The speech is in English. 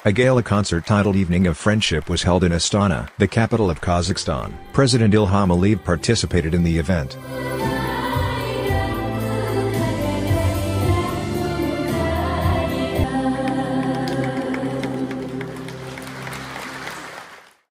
A gala concert titled Evening of Friendship was held in Astana, the capital of Kazakhstan. President Ilham Aliyev participated in the event.